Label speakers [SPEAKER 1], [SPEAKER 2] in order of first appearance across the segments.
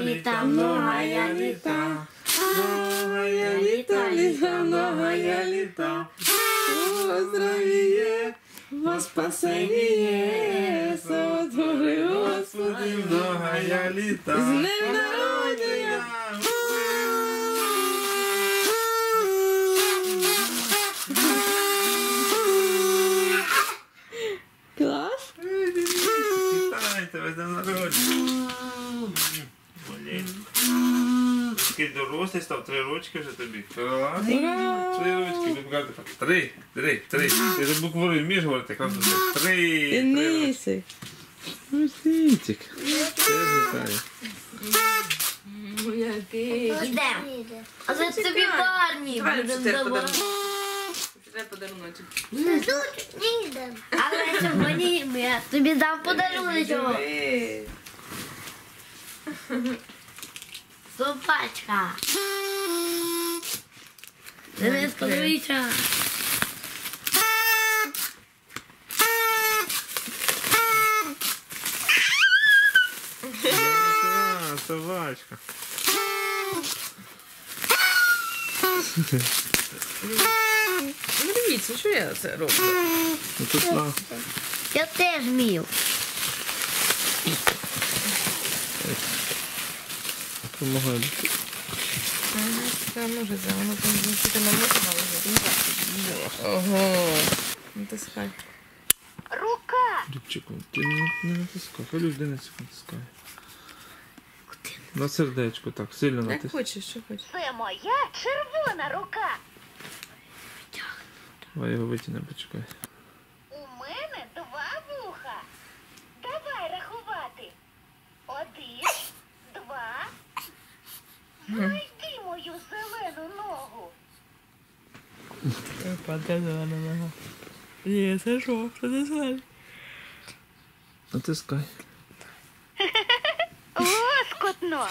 [SPEAKER 1] літа, многая літа. Многая літа, літа, многая літа. Во здравіє, во спасеніє, сотвори, Господи, многая літа. З днем народження! Клас?
[SPEAKER 2] Вітаю тебе з днем народження. Такий дорослий став, 3 ручки вже тобі. Клас. 3 ручки, буду так. 3. Ти за буквою вмієш говорити, класно. 3.
[SPEAKER 1] Денисик.
[SPEAKER 2] Ну, Сінчик. Це вітаю.
[SPEAKER 3] Йдемо. А це тобі парні.
[SPEAKER 1] Давай треба подаруночок.
[SPEAKER 3] Не йдемо. Але сьогодні я тобі дам подарунок. Собачка. Денис, подивися.
[SPEAKER 2] Собачка.
[SPEAKER 1] Ну дивіться, що я це роблю?
[SPEAKER 2] Ну тут на.
[SPEAKER 3] Я теж вмію.
[SPEAKER 2] Помагаю.
[SPEAKER 1] Це може, воно там звучити на мото належить. Ого. Натискай.
[SPEAKER 3] Рука.
[SPEAKER 2] Любчику, ти не натискай, хай людина натискає. На сердечко так, сильно
[SPEAKER 1] Як
[SPEAKER 2] натискай.
[SPEAKER 1] хочеш, що хочеш.
[SPEAKER 3] Це моя червона рука.
[SPEAKER 2] Давай його витягнемо, почекай.
[SPEAKER 3] У мене 2 вуха. Давай рахувати. 1, 2. Знайди мою зелену ногу.
[SPEAKER 1] Показала нога. Є, це що? Що це звали?
[SPEAKER 2] Натискай.
[SPEAKER 3] Лоскотно.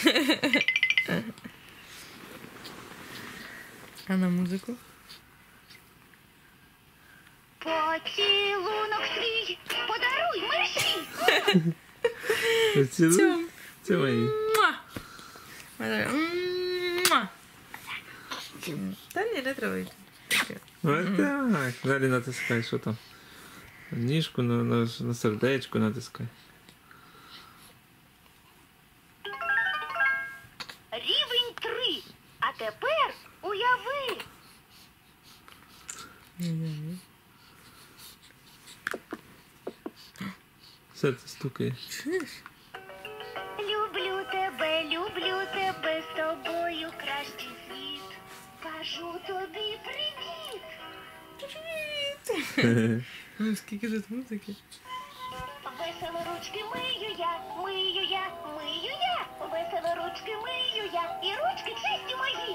[SPEAKER 1] А на музику?
[SPEAKER 3] Поцілунок свій подаруй мерщій.
[SPEAKER 2] Цілуй. Це мої.
[SPEAKER 1] Муа! Муа! Та ні, не треба.
[SPEAKER 2] Ось так. Далі натискай, що там. Ніжку на сердечко натискай.
[SPEAKER 3] Рівень 3. А тепер уяви.
[SPEAKER 2] Серце стукає.
[SPEAKER 3] Люблю тебе, з тобою кращий світ. Кажу тобі привіт.
[SPEAKER 1] Ну, скільки тут музики.
[SPEAKER 3] Весело ручки мию я. Весело ручки мию я. І ручки чисті мої.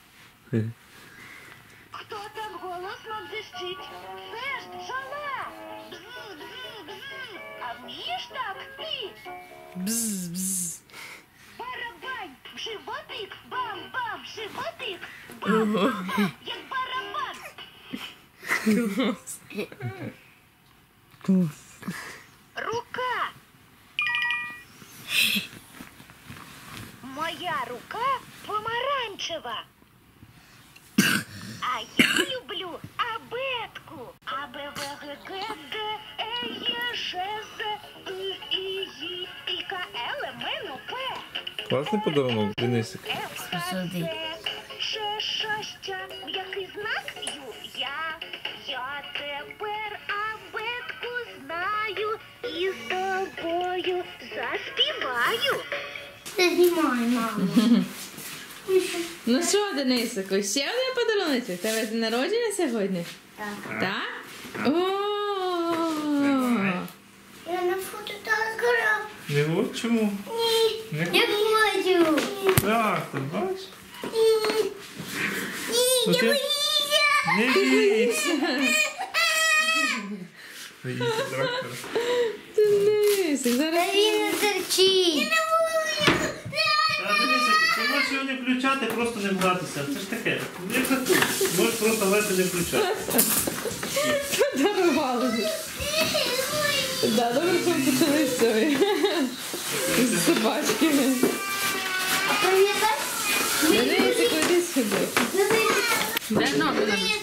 [SPEAKER 3] Хто так голосно дзищить? Це ж бджола. Бз. А вмієш так ти?
[SPEAKER 1] Бз-бз.
[SPEAKER 3] Барабань, в животик, бам-бам, в животик, бам-бам, як барабан.
[SPEAKER 1] Клас. Клас.
[SPEAKER 3] Рука. Моя рука помаранчева. А я люблю абетку. А, Б, В, Г, Г, Г, Е, Є, Ж, З, И, І, І, К, Л, М, Н, О, П.
[SPEAKER 2] Класний подарунок, Денисик.
[SPEAKER 3] Посади. Щастя, який знак Ю, я тепер абетку знаю і з тобою заспіваю. Ти знімай, мамо.
[SPEAKER 1] Ну що, Денисику, ще один подарунок? Тебе день народження сьогодні?
[SPEAKER 3] Так.
[SPEAKER 1] Так? О!
[SPEAKER 3] Я на фотограф.
[SPEAKER 2] Не от чому?
[SPEAKER 3] Ні, я хочу.
[SPEAKER 2] Так, ти бачиш?
[SPEAKER 3] Ні,
[SPEAKER 2] Ну,
[SPEAKER 3] не
[SPEAKER 2] ти-
[SPEAKER 3] боїся.
[SPEAKER 2] Не бійся. Боїться трактора.
[SPEAKER 1] Денисик, зараз...
[SPEAKER 3] Він не терчить.
[SPEAKER 2] Денисик, ти можеш його не включати, просто не гратися. Це ж таке. Не жартуй. Можеш просто грати не включати.
[SPEAKER 1] Подарували. Да, добре, що почали з цієї. З собачки.
[SPEAKER 4] привітай.
[SPEAKER 1] Денисику, іди сюди. Де ноги на ручки?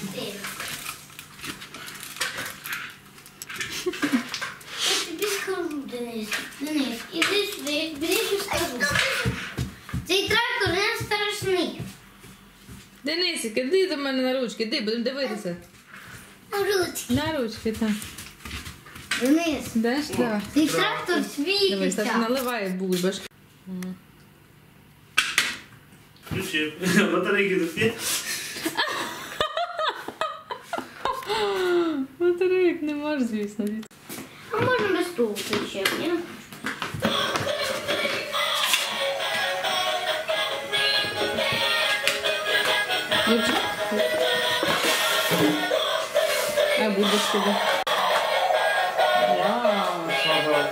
[SPEAKER 4] Я тобі скажу, Денис. Денис, іди сюди, я тобі дещо скажу. Цей трактор не страшний.
[SPEAKER 1] Денисик, іди до мене на ручки, іди, будемо дивитися.
[SPEAKER 4] Ручки.
[SPEAKER 1] На ручки, так.
[SPEAKER 4] Денис,
[SPEAKER 1] Де ж так?
[SPEAKER 4] цей трактор
[SPEAKER 1] Дивись, так
[SPEAKER 4] світиться.
[SPEAKER 1] наливає бульбашки.
[SPEAKER 2] Включив. Батарейки тут є?
[SPEAKER 1] Батарейок не можеш, звісно.
[SPEAKER 4] А можна без того включити, ні?
[SPEAKER 1] А бульбашки, да. Вау.
[SPEAKER 2] Ага.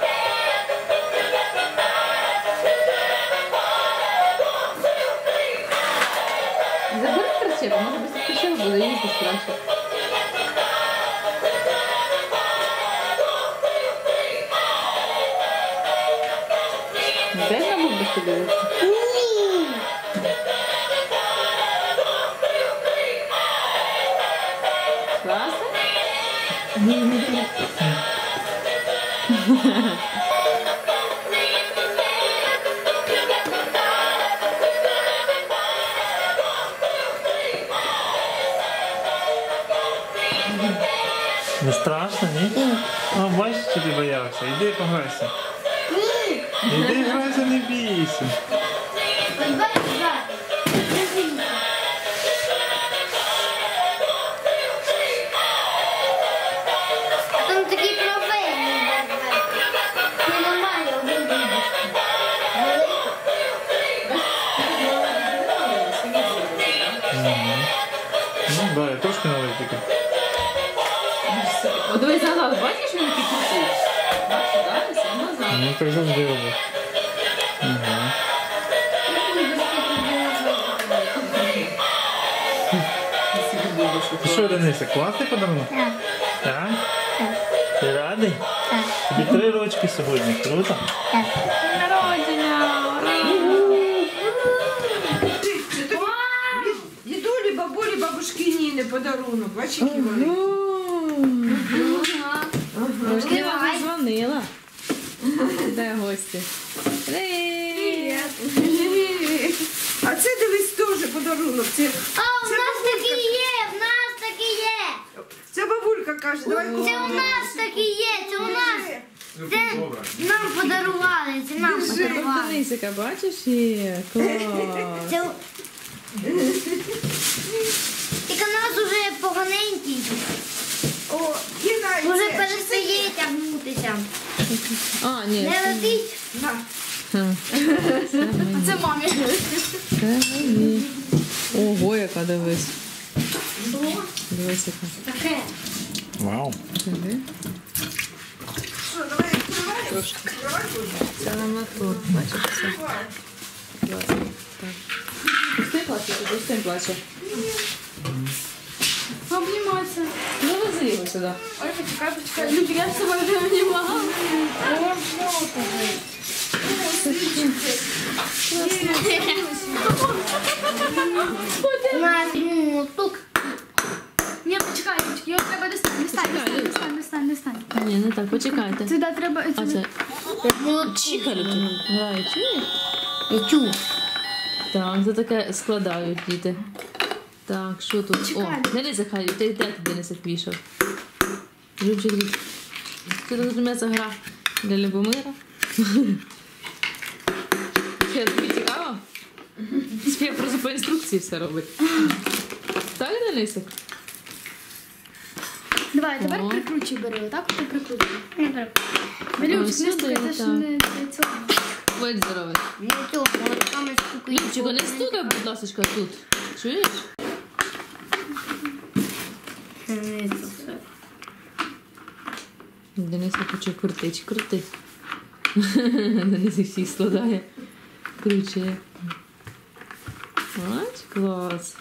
[SPEAKER 1] Забери причепу, може без причепу буде їздити краще. Опять на бульбашки дивишся?
[SPEAKER 4] Ні.
[SPEAKER 1] Класно?
[SPEAKER 2] Не страшно, ні? А бачиш, що ти боявся? Іди пограйся.
[SPEAKER 4] Ні.
[SPEAKER 2] Іди грайся, не бійся.
[SPEAKER 4] Ось бачиш, брат? Не бійся. А там такий трофейний бардак. Не нормально, один бульбашки.
[SPEAKER 2] Ну, да, я трошки налив тільки.
[SPEAKER 1] О, дивись назад, бачиш, він який крутий? Бачиш, да? Все назад.
[SPEAKER 2] Ну, так завжди робив. Ага. Ну що, Денисе, класний подарунок?
[SPEAKER 4] Так.
[SPEAKER 2] Так? Ти радий?
[SPEAKER 4] Так.
[SPEAKER 2] Тобі 3 рочки сьогодні, круто?
[SPEAKER 4] Так.
[SPEAKER 1] Народження!
[SPEAKER 5] Дідулі, бабулі, бабушки Ніни подарунок. Бачиш, які вони.
[SPEAKER 1] Можливо, вже дзвонила. Де гості? Привіт!
[SPEAKER 5] А це дивись теж подарунок. Це,
[SPEAKER 4] А, у
[SPEAKER 5] це
[SPEAKER 4] нас
[SPEAKER 5] бабулька.
[SPEAKER 4] такі є, в нас такі є.
[SPEAKER 5] Це бабулька каже, давай
[SPEAKER 4] Це
[SPEAKER 5] купимо.
[SPEAKER 4] у нас такі є, це у нас. Це
[SPEAKER 2] Добре.
[SPEAKER 4] нам подарували, це нам подарували.
[SPEAKER 1] Денисика, бачиш? Є, клас.
[SPEAKER 4] Це... Тільки у нас уже поганенький,
[SPEAKER 5] О, Іна, і
[SPEAKER 4] уже
[SPEAKER 5] це,
[SPEAKER 4] перестає тягнутися.
[SPEAKER 1] А, ні.
[SPEAKER 4] Не летить.
[SPEAKER 5] На.
[SPEAKER 4] Це мамі.
[SPEAKER 1] Це мені. Ого, яка дивись. Дивись, яка.
[SPEAKER 4] Таке.
[SPEAKER 2] Вау.
[SPEAKER 1] Диви.
[SPEAKER 5] Що, давай відкриваємо?
[SPEAKER 1] Трошки.
[SPEAKER 5] Відкривай будемо.
[SPEAKER 1] Це нам на тур. Бачиш, все. Класно. Так. Пусти плаче, чи пусти плаче?
[SPEAKER 4] Обніматися.
[SPEAKER 1] Ну, вези його сюди.
[SPEAKER 4] Ой, почекай. Люди, я з собою вже обнімала. На тук.
[SPEAKER 6] Ні, почекай, його треба достань.
[SPEAKER 1] Ні, не так, почекайте.
[SPEAKER 6] Сюди треба.
[SPEAKER 1] А це
[SPEAKER 4] Молодчик.
[SPEAKER 1] чікалю тут. Грає, чуєш?
[SPEAKER 4] Я чув.
[SPEAKER 1] Так, це таке складають діти. Так, що тут?
[SPEAKER 6] Чекай.
[SPEAKER 1] О, не Захарю, ти де ти Денисик вийшов? Любчик, це тут м'ясо гра для Любомира. Що, тобі цікаво? Софія просто по інструкції все робить. Так, Денисик?
[SPEAKER 6] Давай, тепер
[SPEAKER 1] О.
[SPEAKER 6] прикручуй бери, отак ти прикручуй.
[SPEAKER 1] Ось
[SPEAKER 6] Любчик, не
[SPEAKER 1] сюди,
[SPEAKER 6] стукай, це ж
[SPEAKER 1] так.
[SPEAKER 6] не для цього.
[SPEAKER 1] Будь здоровий.
[SPEAKER 4] Не цього, молотками стукаю.
[SPEAKER 1] Любчику, не стукай, будь ласка, тут. Чуєш? Денисик хоче крутить, крути. Денисик всіх складає. Круче. Ось, клас.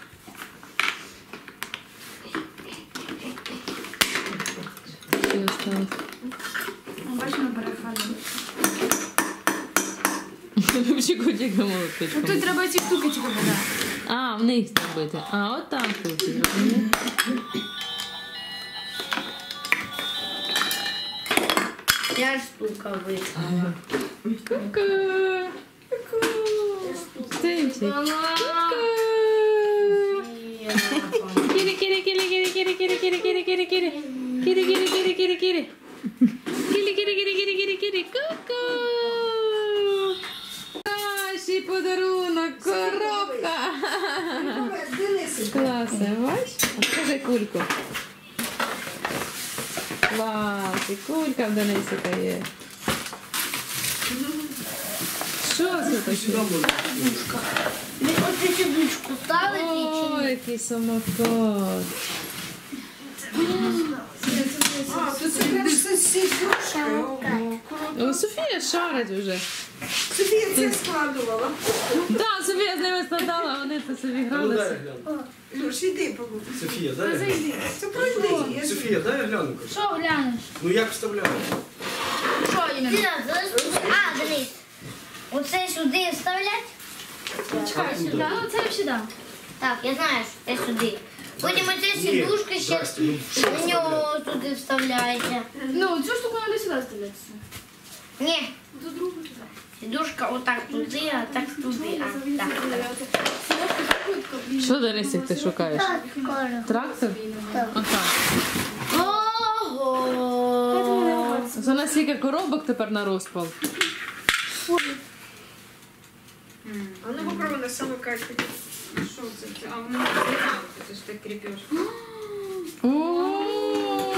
[SPEAKER 1] Що осталось?
[SPEAKER 6] Бачимо, переходимо.
[SPEAKER 1] Любчику тільки молоточком.
[SPEAKER 6] Тут треба ці штуки тільки вода.
[SPEAKER 1] А, в них зробити. А, отак тут.
[SPEAKER 4] Я штука вийшла.
[SPEAKER 1] Ку-ку. Тимчик. Кири, кири, кири, кири, кири, кири, кири, кири, кири, кири. Кири, кири, кири, кири, кири. Кири, кири, кири, кири, кири, кири. Ку-ку. Наші подарунок, коробка.
[SPEAKER 5] Денисик.
[SPEAKER 1] Класно, бач? А покажи кульку. Клас, і кулька в Денисика є. Що це таке?
[SPEAKER 4] Оце сідушку ставити
[SPEAKER 1] О,
[SPEAKER 4] чи ні?
[SPEAKER 1] який самокат.
[SPEAKER 5] А, то це прям з ігрушкою.
[SPEAKER 1] О, Софія шарить вже.
[SPEAKER 5] Софія це складувала.
[SPEAKER 1] Так, Софія з ними складала, вони це собі гралися.
[SPEAKER 5] Люш, іди, побудь.
[SPEAKER 7] Софія, дай я гляну.
[SPEAKER 5] Це пройди. Я ж-
[SPEAKER 7] Софія, дай я гляну.
[SPEAKER 6] Що глянеш?
[SPEAKER 7] Ну як вставляю?
[SPEAKER 6] Що іменно?
[SPEAKER 4] А, Денис. Оце сюди вставлять?
[SPEAKER 6] Чекай, сюди. Ну, це я сюди.
[SPEAKER 4] Так, я знаю, що це сюди. Потім оце
[SPEAKER 7] Ні,
[SPEAKER 4] сідушка ще
[SPEAKER 7] здрасте, ну,
[SPEAKER 4] на нього туди вставляється.
[SPEAKER 6] Ну, цю штуку треба сюди ставляти.
[SPEAKER 4] Ні,
[SPEAKER 6] До другу туди.
[SPEAKER 4] сідушка отак туди, а так туди. А, так.
[SPEAKER 1] Що, Денисик, ти шукаєш? Трактор? Отак.
[SPEAKER 4] Ого!
[SPEAKER 1] Це у нас скільки коробок тепер на розпал.
[SPEAKER 5] А ну попробуй на самокаті.
[SPEAKER 8] Що це? А воно з'єднало, це ж ти кріпиш.
[SPEAKER 1] О!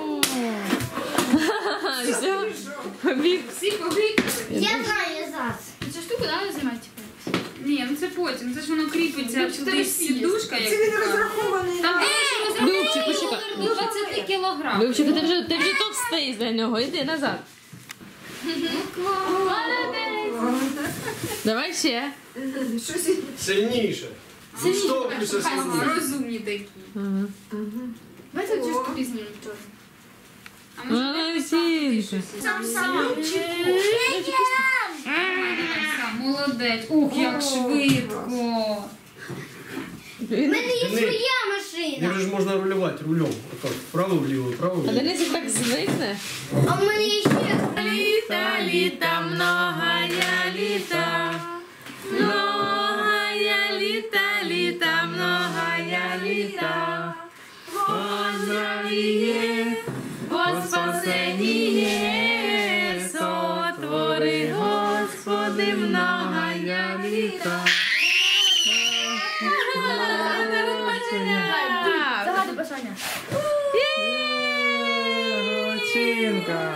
[SPEAKER 1] Все, побіг.
[SPEAKER 8] Всі повикли.
[SPEAKER 4] Я знаю, я зараз.
[SPEAKER 6] Цю штуку треба знімати.
[SPEAKER 8] Ні, ну це потім, це ж воно кріпиться туди сідушка.
[SPEAKER 5] Це він розрахований.
[SPEAKER 8] Там
[SPEAKER 1] Любчик, почекай.
[SPEAKER 8] до 20 кілограм.
[SPEAKER 1] Любчик, ти вже товстий для нього. Іди назад. Давай ще.
[SPEAKER 5] Щось
[SPEAKER 7] Сильніше. Відштовхуйся сильніше.
[SPEAKER 8] Розумні такі.
[SPEAKER 6] Давайте цю штуку знімемо теж.
[SPEAKER 8] А може
[SPEAKER 1] Молодчинка.
[SPEAKER 8] сам молодець. Ух, як швидко.
[SPEAKER 4] У мене є
[SPEAKER 7] Денис.
[SPEAKER 4] своя
[SPEAKER 7] Ним
[SPEAKER 4] машина.
[SPEAKER 7] же ж можна рулювати рулем. Отак, вправо-вліво,
[SPEAKER 1] А
[SPEAKER 7] вправо-вліво.
[SPEAKER 1] Денисик так звикне.
[SPEAKER 4] А в мене є ще.
[SPEAKER 1] Літа, літа, многая літа. Многая літа, літа, многая літа. Поздравіє, по спасеніє, сотвори, Господи, многая літа.
[SPEAKER 6] Загадуй бажання.
[SPEAKER 2] Молодчинка.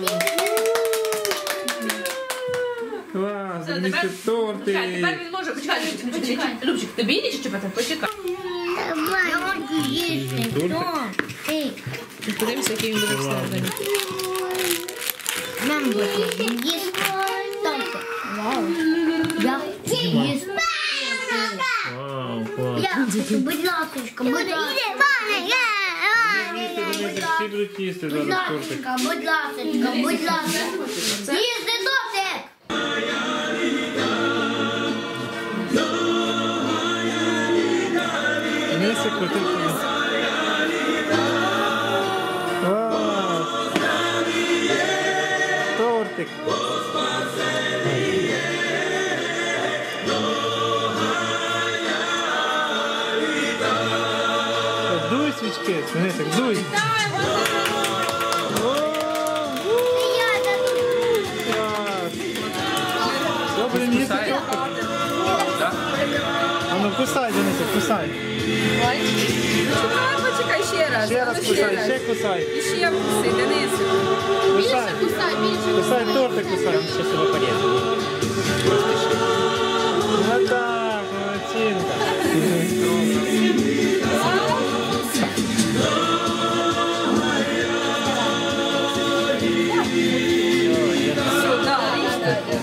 [SPEAKER 2] Клас, Денисик тортик.
[SPEAKER 1] він може. Почекай, Любчик, тобі ніч чіпати? Почекай.
[SPEAKER 4] Я можу їсти. Ти.
[SPEAKER 1] Подивимося, який він буде всередині.
[SPEAKER 4] Нам буде їсти. Тонко. Вау. Я їсти.
[SPEAKER 2] Вау, клас.
[SPEAKER 4] Я хочу, будь ласочка, будь ласочка.
[SPEAKER 2] Денисик, всі будуть їсти
[SPEAKER 4] Будь
[SPEAKER 2] зараз тортик.
[SPEAKER 4] ласочка, будь ласочка, будь ласочка. Їсти тортик.
[SPEAKER 2] Денисик, крутий. Клас. Тортик. Дуй свічки, Денисик, дуй. Клас. Все, будемо їсти тортик. А ну кусай, Денисик, кусай.
[SPEAKER 5] Почекай ще раз.
[SPEAKER 2] Ще раз кусай, ще кусай.
[SPEAKER 5] І ще вкуси, Денисик.
[SPEAKER 2] Кусай. Кусай, тортик кусай.
[SPEAKER 9] Сейчас его порежу.
[SPEAKER 2] Ну так, молодчинка.
[SPEAKER 5] Все, да,